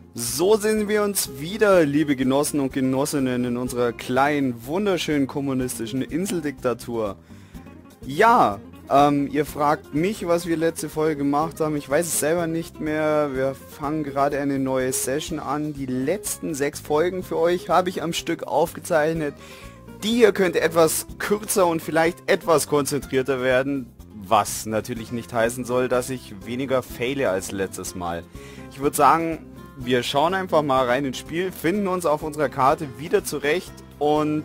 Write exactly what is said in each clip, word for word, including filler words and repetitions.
So sehen wir uns wieder, liebe Genossen und Genossinnen, in unserer kleinen, wunderschönen kommunistischen Inseldiktatur. Ja, ähm, ihr fragt mich, was wir letzte Folge gemacht haben. Ich weiß es selber nicht mehr. Wir fangen gerade eine neue Session an. Die letzten sechs Folgen für euch habe ich am Stück aufgezeichnet. Die hier könnte etwas kürzer und vielleicht etwas konzentrierter werden. Was natürlich nicht heißen soll, dass ich weniger faile als letztes Mal. Ich würde sagen, wir schauen einfach mal rein ins Spiel, finden uns auf unserer Karte wieder zurecht und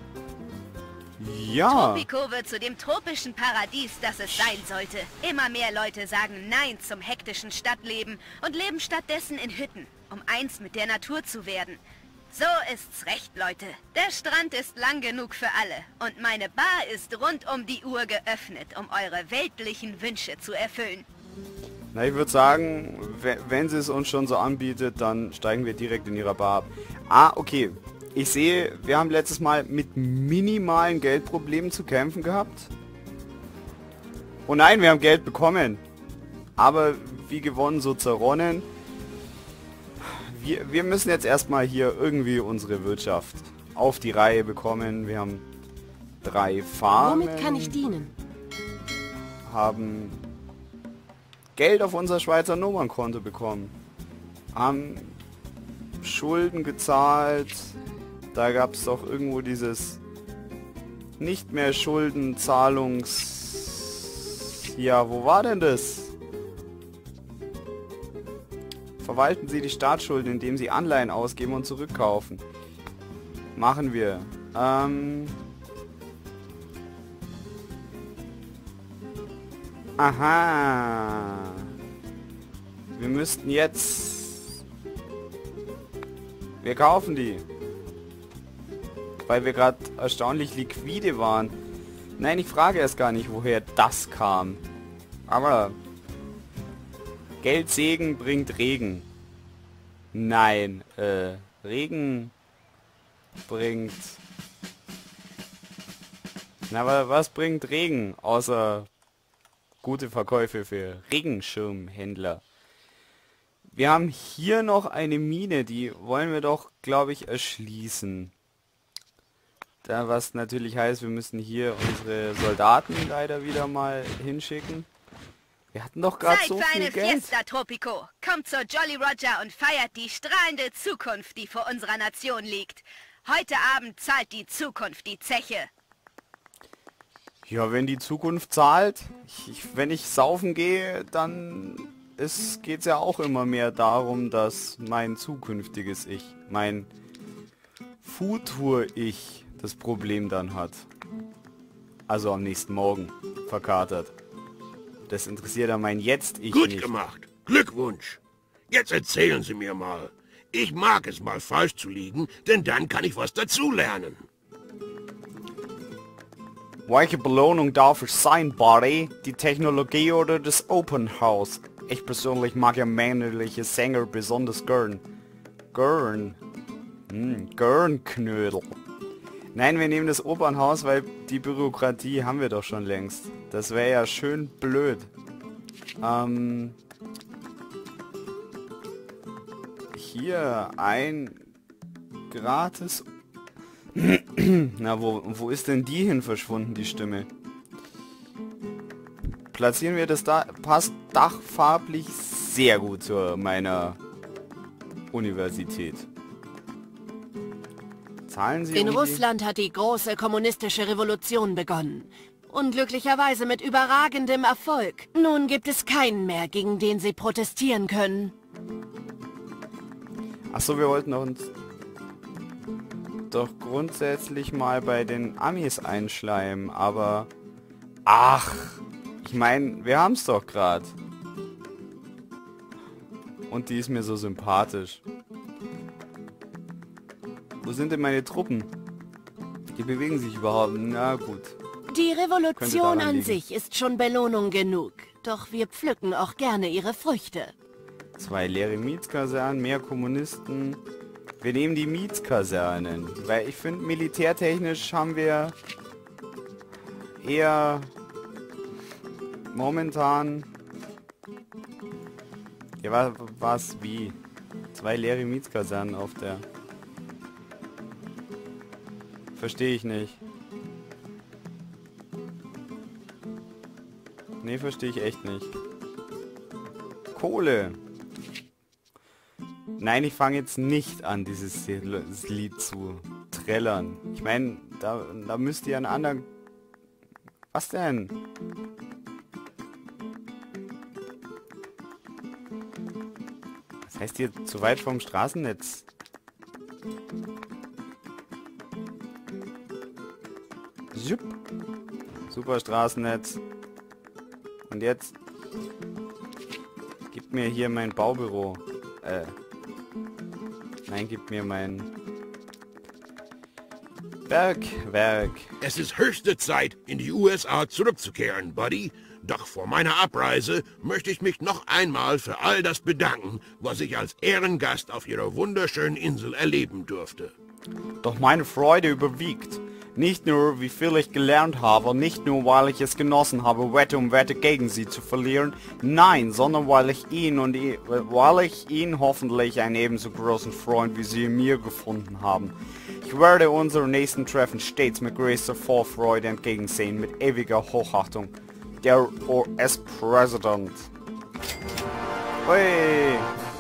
ja. Tropico wird zu dem tropischen Paradies, das es sein sollte. Immer mehr Leute sagen Nein zum hektischen Stadtleben und leben stattdessen in Hütten, um eins mit der Natur zu werden. So ist's recht, Leute. Der Strand ist lang genug für alle und meine Bar ist rund um die Uhr geöffnet, um eure weltlichen Wünsche zu erfüllen. Na, ich würde sagen, wenn sie es uns schon so anbietet, dann steigen wir direkt in ihrer Bar ab. Ah, okay. Ich sehe, wir haben letztes Mal mit minimalen Geldproblemen zu kämpfen gehabt. Oh nein, wir haben Geld bekommen. Aber wie gewonnen, so zerronnen. Wir, wir müssen jetzt erstmal hier irgendwie unsere Wirtschaft auf die Reihe bekommen. Wir haben drei Farmen. Womit kann ich dienen? Haben Geld auf unser Schweizer Nummernkonto bekommen. Haben Schulden gezahlt. Da gab es doch irgendwo dieses nicht mehr Schuldenzahlungs... Ja, wo war denn das? Verwalten Sie die Staatsschulden, indem Sie Anleihen ausgeben und zurückkaufen. Machen wir. Ähm... Aha. Wir müssten jetzt... Wir kaufen die. Weil wir gerade erstaunlich liquide waren. Nein, ich frage erst gar nicht, woher das kam. Aber... Geldsegen bringt Regen. Nein, äh... Regen... bringt... Na, aber was bringt Regen? Außer... gute Verkäufe für Regenschirmhändler. Wir haben hier noch eine Mine, die wollen wir doch, glaube ich, erschließen. Da, was natürlich heißt, wir müssen hier unsere Soldaten leider wieder mal hinschicken. Wir hatten doch gerade so für viel eine Geld. Fiesta, Tropico. Kommt zur Jolly Roger und feiert die strahlende Zukunft, die vor unserer Nation liegt. Heute Abend zahlt die Zukunft die Zeche. Ja, wenn die Zukunft zahlt, ich, ich, wenn ich saufen gehe, dann geht es ja auch immer mehr darum, dass mein zukünftiges Ich, mein Futur-Ich, das Problem dann hat. Also am nächsten Morgen, verkatert. Das interessiert ja mein Jetzt-Ich Gut nicht. gemacht. Glückwunsch. Jetzt erzählen Sie mir mal. Ich mag es mal falsch zu liegen, denn dann kann ich was dazulernen. Welche Belohnung darf es sein, Buddy? Die Technologie oder das Open House? Ich persönlich mag ja männliche Sänger besonders gern. Gern. Hm, Gernknödel. Nein, wir nehmen das Opernhaus, weil die Bürokratie haben wir doch schon längst. Das wäre ja schön blöd. Ähm... Hier ein gratis... Na, wo, wo ist denn die hin verschwunden, die Stimme? Platzieren wir das da... Passt dachfarblich sehr gut zu meiner Universität. Zahlen Sie In um Russland hat die große kommunistische Revolution begonnen. Unglücklicherweise mit überragendem Erfolg. Nun gibt es keinen mehr, gegen den sie protestieren können. Achso, wir wollten uns doch grundsätzlich mal bei den Amis einschleimen, aber... Ach, ich meine, wir haben es doch gerade. Und die ist mir so sympathisch. Wo sind denn meine Truppen? Die bewegen sich überhaupt. Na gut. Die Revolution an liegen. sich ist schon Belohnung genug. Doch wir pflücken auch gerne ihre Früchte. Zwei leere Mietskasernen, mehr Kommunisten. Wir nehmen die Mietskasernen. Weil ich finde, militärtechnisch haben wir eher momentan... Ja, was, was wie? Zwei leere Mietskasernen auf der... Verstehe ich nicht. Nee, verstehe ich echt nicht. Kohle. Nein, ich fange jetzt nicht an, dieses Lied zu trällern. Ich meine, da, da müsst ihr einen anderen... Was denn? Das heißt hier zu weit vom Straßennetz. Jupp. Super Straßennetz. Und jetzt gib mir hier mein Baubüro. Äh. Nein, gib mir mein Bergwerk. Es ist höchste Zeit, in die U S A zurückzukehren, Buddy. Doch vor meiner Abreise möchte ich mich noch einmal für all das bedanken, was ich als Ehrengast auf Ihrer wunderschönen Insel erleben durfte. Doch meine Freude überwiegt. Nicht nur, wie viel ich gelernt habe, nicht nur, weil ich es genossen habe, Wette um Wette gegen sie zu verlieren, nein, sondern weil ich ihn und i- weil ich ihn hoffentlich einen ebenso großen Freund wie sie in mir gefunden haben. Ich werde unserem nächsten Treffen stets mit größter Vorfreude entgegensehen, mit ewiger Hochachtung. Der U S-Präsident. Ui.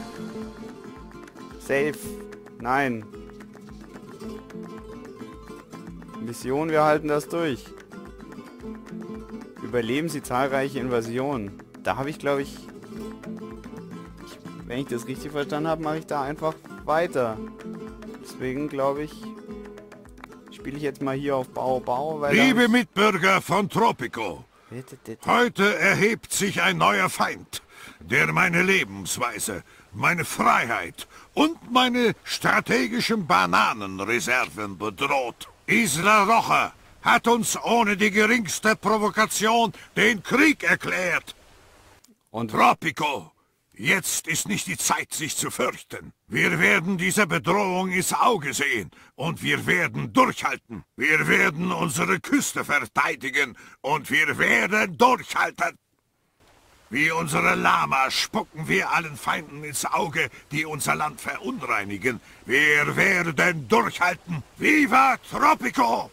Safe. Nein. Mission, wir halten das durch. Überleben Sie zahlreiche Invasionen. Da habe ich, glaube ich, ich... Wenn ich das richtig verstanden habe, mache ich da einfach weiter. Deswegen, glaube ich, spiele ich jetzt mal hier auf Bau, Bau, weil... Liebe Mitbürger von Tropico, heute erhebt sich ein neuer Feind, der meine Lebensweise, meine Freiheit und meine strategischen Bananenreserven bedroht. Isla Roja hat uns ohne die geringste Provokation den Krieg erklärt. Und Tropico, jetzt ist nicht die Zeit, sich zu fürchten. Wir werden dieser Bedrohung ins Auge sehen und wir werden durchhalten. Wir werden unsere Küste verteidigen und wir werden durchhalten. Wie unsere Lama spucken wir allen Feinden ins Auge, die unser Land verunreinigen. Wir werden durchhalten. Viva Tropico!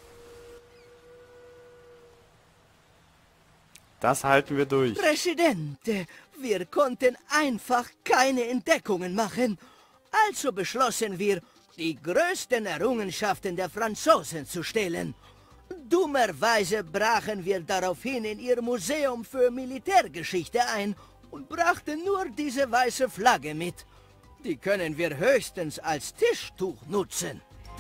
das halten wir durch. Präsidente, wir konnten einfach keine Entdeckungen machen. Also beschlossen wir, die größten Errungenschaften der Franzosen zu stehlen. Dummerweise brachen wir daraufhin in ihr Museum für Militärgeschichte ein und brachten nur diese weiße Flagge mit. Die können wir höchstens als Tischtuch nutzen.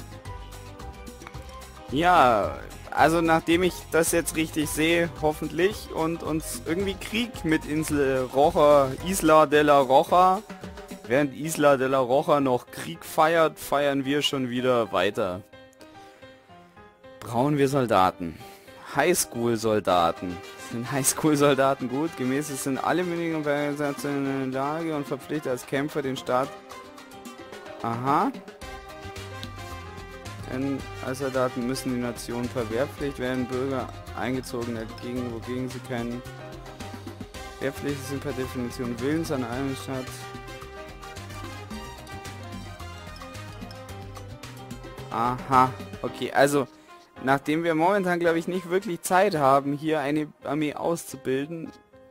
Ja, also nachdem ich das jetzt richtig sehe, hoffentlich, und uns irgendwie Krieg mit Insel Roja, Isla de la Roja, während Isla de la Roja noch Krieg feiert, feiern wir schon wieder weiter. Brauchen wir Soldaten. Highschool-Soldaten. Sind Highschool-Soldaten gut? Gemäß es sind alle Bedingungen in der Lage und verpflichtet als Kämpfer den Staat. Aha. Denn als Soldaten müssen die Nationen verwehrpflichtig werden, Bürger eingezogen dagegen, wogegen sie keinen Wehrpflichtig sind per Definition willens an einem Staat. Aha. Okay, also nachdem wir momentan, glaube ich, nicht wirklich Zeit haben, hier eine Armee auszubilden,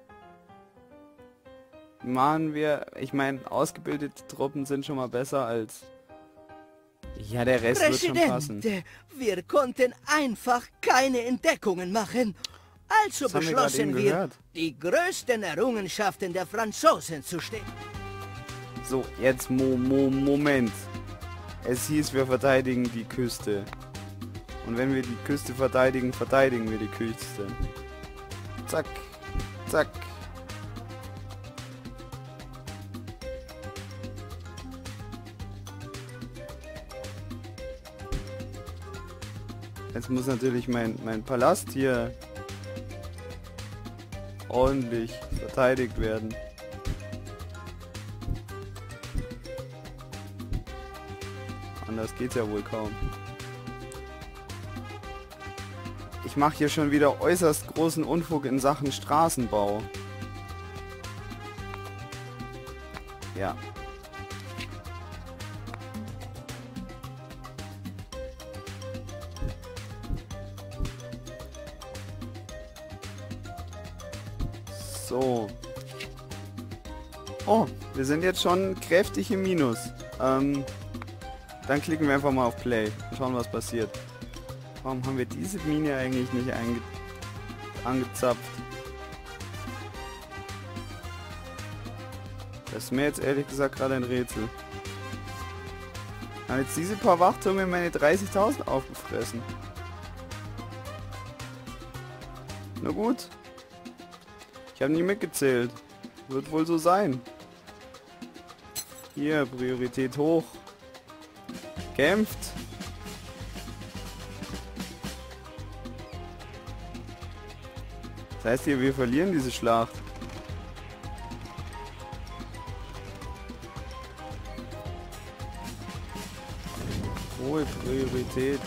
machen wir, ich meine, ausgebildete Truppen sind schon mal besser als... Ja, der Rest wird schon passen. Präsidente, wir konnten einfach keine Entdeckungen machen. Also Das haben wir gerade beschlossen eben wir, gehört. die größten Errungenschaften der Franzosen zu stehen. So, jetzt Mo Mo Moment. Es hieß, wir verteidigen die Küste. Und wenn wir die Küste verteidigen, verteidigen wir die Küste. Zack. Zack. Jetzt muss natürlich mein, mein Palast hier ordentlich verteidigt werden. Anders geht's ja wohl kaum. Ich mache hier schon wieder äußerst großen Unfug in Sachen Straßenbau. Ja. So. Oh, wir sind jetzt schon kräftig im Minus. Ähm, dann klicken wir einfach mal auf Play und schauen, was passiert. Warum haben wir diese Mine eigentlich nicht einge angezapft? Das ist mir jetzt ehrlich gesagt gerade ein Rätsel. Haben jetzt diese paar Wachturme meine dreißigtausend aufgefressen. Na gut. Ich habe nie mitgezählt. Wird wohl so sein. Hier, Priorität hoch. Kämpft. Das heißt hier, wir verlieren diese Schlacht. Hohe Priorität.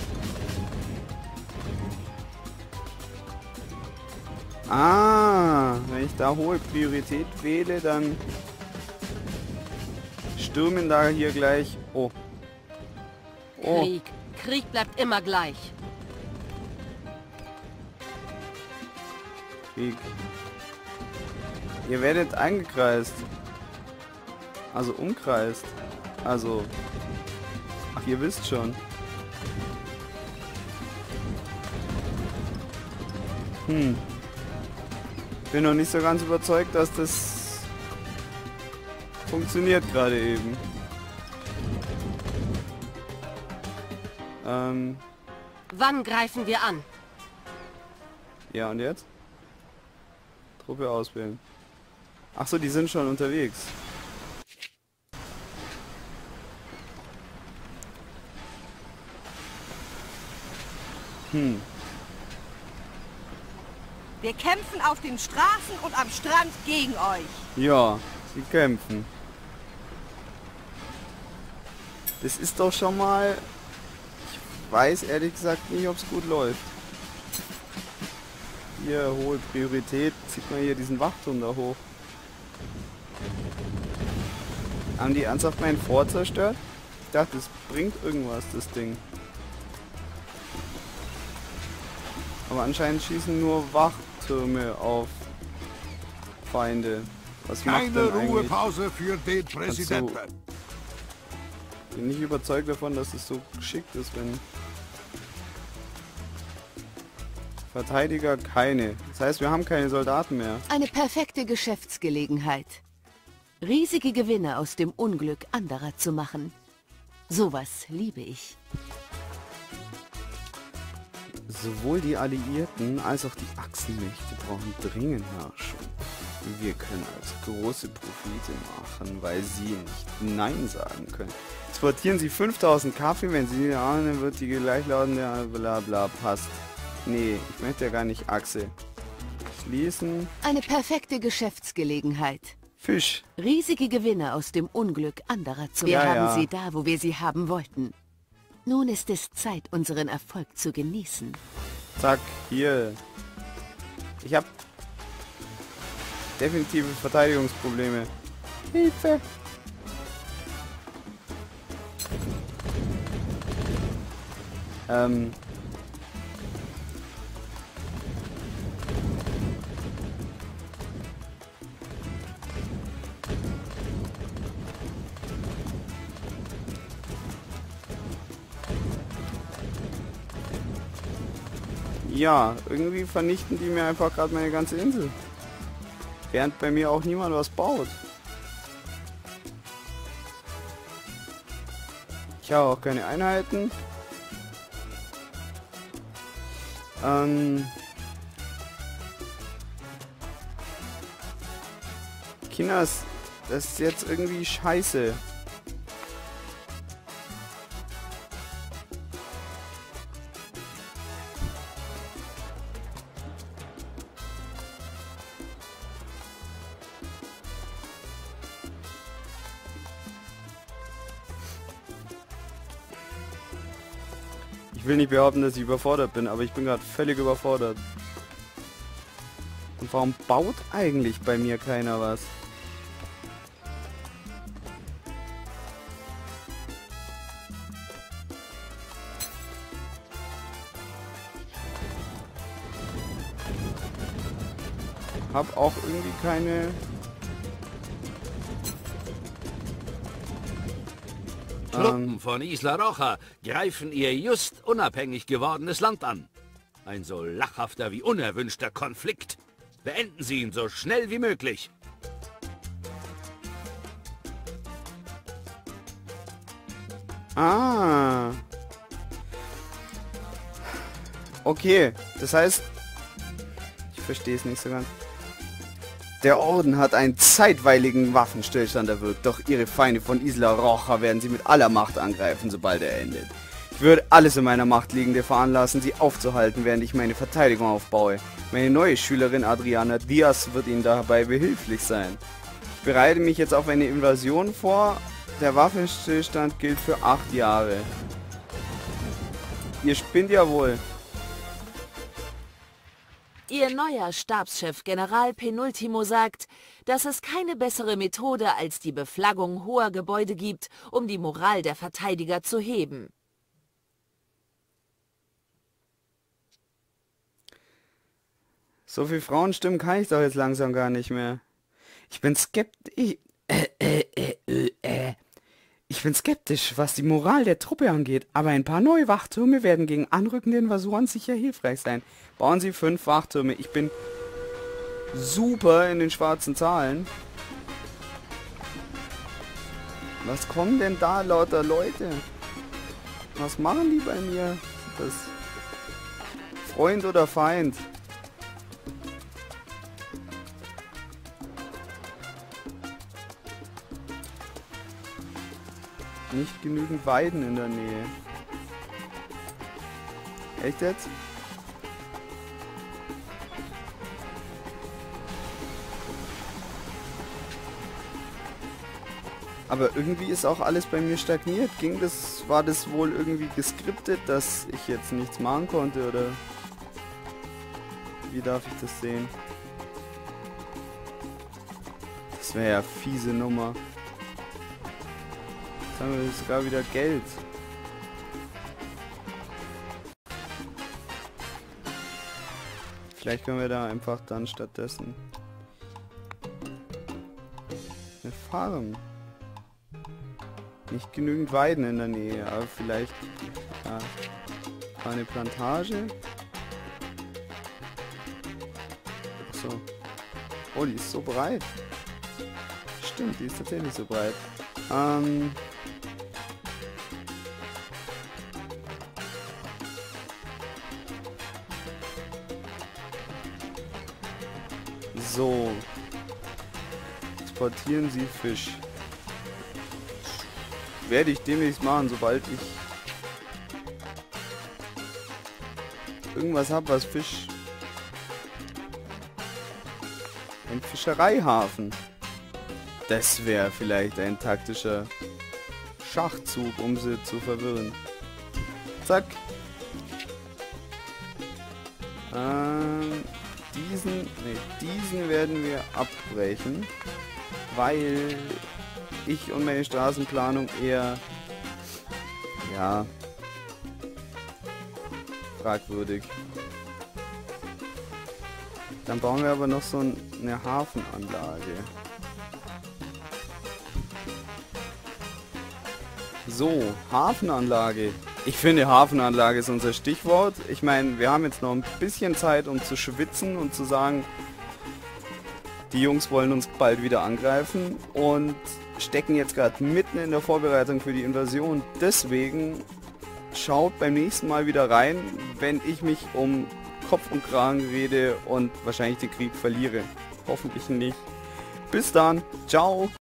Ah, wenn ich da hohe Priorität wähle, dann stürmen da hier gleich... Oh. Oh. Krieg. Krieg bleibt immer gleich. Krieg. Ihr werdet eingekreist. Also umkreist. Also... Ach, ihr wisst schon. Hm. Bin noch nicht so ganz überzeugt, dass das funktioniert gerade eben. Ähm. Wann greifen wir an? Ja, und jetzt? Truppe auswählen. Ach so, die sind schon unterwegs. Hm. Wir kämpfen auf den Straßen und am Strand gegen euch. Ja, sie kämpfen. Das ist doch schon mal... Ich weiß ehrlich gesagt nicht, ob es gut läuft. Hier, hohe Priorität. Zieht man hier diesen Wachturm da hoch. Haben die ernsthaft meinen Fort zerstört? Ich dachte, es bringt irgendwas, das Ding. Aber anscheinend schießen nur Wachtürme auf Feinde. Was macht Keine denn eigentlich? Ruhepause für den Präsidenten. Also, bin nicht überzeugt davon, dass es so geschickt ist, wenn... Verteidiger keine. Das heißt, wir haben keine Soldaten mehr. Eine perfekte Geschäftsgelegenheit. Riesige Gewinne aus dem Unglück anderer zu machen. Sowas liebe ich. Sowohl die Alliierten als auch die Achsenmächte brauchen dringend Nachschub. Wir können also große Profite machen, weil sie nicht Nein sagen können. Exportieren sie fünftausend Kaffee, wenn sie ahnen, wird die gleichlautende bla bla passt. Nee, ich möchte ja gar nicht Achse. Schließen. Eine perfekte Geschäftsgelegenheit. Fisch. Riesige Gewinne aus dem Unglück anderer zu machen. Ja, Wir ja. haben sie da, wo wir sie haben wollten. Nun ist es Zeit, unseren Erfolg zu genießen. Zack, hier. Ich habe definitive Verteidigungsprobleme. Hilfe! Ähm. Ja, irgendwie vernichten die mir einfach gerade meine ganze Insel. Während bei mir auch niemand was baut. Ich habe auch keine Einheiten. Ähm... Kinders, das ist jetzt irgendwie scheiße. Ich will nicht behaupten, dass ich überfordert bin, aber ich bin gerade völlig überfordert. Und warum baut eigentlich bei mir keiner was? hab auch irgendwie keine... Truppen von Isla Roja greifen ihr just unabhängig gewordenes Land an. Ein so lachhafter wie unerwünschter Konflikt. Beenden Sie ihn so schnell wie möglich. Ah. Okay, das heißt... Ich verstehe es nicht so ganz. Der Orden hat einen zeitweiligen Waffenstillstand erwirkt, doch ihre Feinde von Isla Roja werden sie mit aller Macht angreifen, sobald er endet. Ich würde alles in meiner Macht Liegende veranlassen, sie aufzuhalten, während ich meine Verteidigung aufbaue. Meine neue Schülerin Adriana Diaz wird ihnen dabei behilflich sein. Ich bereite mich jetzt auf eine Invasion vor. Der Waffenstillstand gilt für acht Jahre. Ihr spinnt ja wohl. Ihr neuer Stabschef General Penultimo sagt, dass es keine bessere Methode als die Beflaggung hoher Gebäude gibt, um die Moral der Verteidiger zu heben. So viel Frauenstimmen kann ich doch jetzt langsam gar nicht mehr. Ich bin skeptisch. Äh, äh, äh, äh, äh. Ich bin skeptisch, was die Moral der Truppe angeht, aber ein paar neue Wachtürme werden gegen anrückende Invasoren sicher hilfreich sein. Bauen Sie fünf Wachtürme. Ich bin super in den schwarzen Zahlen. Was kommen denn da lauter Leute? Was machen die bei mir? Das Freund oder Feind? Nicht genügend Weiden in der Nähe. Echt jetzt? Aber irgendwie ist auch alles bei mir stagniert. Ging das, war das wohl irgendwie geskriptet, dass ich jetzt nichts machen konnte, oder wie darf ich das sehen? Das wäre ja fiese Nummer. Jetzt haben wir sogar wieder Geld. Vielleicht können wir da einfach dann stattdessen eine Farm. Nicht genügend Weiden in der Nähe, aber vielleicht ja, eine Plantage. So. Oh, die ist so breit. Stimmt, die ist tatsächlich so breit. Ähm... So. Exportieren Sie Fisch. Werde ich demnächst machen, sobald ich irgendwas habe, was Fisch... Ein Fischereihafen. Das wäre vielleicht ein taktischer Schachzug, um sie zu verwirren. Zack. Ähm, diesen, nee, diesen werden wir abbrechen, weil ich und meine Straßenplanung eher, ja, fragwürdig. Dann bauen wir aber noch so eine Hafenanlage. So, Hafenanlage. Ich finde, Hafenanlage ist unser Stichwort. Ich meine, wir haben jetzt noch ein bisschen Zeit, um zu schwitzen und zu sagen, die Jungs wollen uns bald wieder angreifen und stecken jetzt gerade mitten in der Vorbereitung für die Invasion. Deswegen schaut beim nächsten Mal wieder rein, wenn ich mich um Kopf und Kragen rede und wahrscheinlich den Krieg verliere. Hoffentlich nicht. Bis dann. Ciao.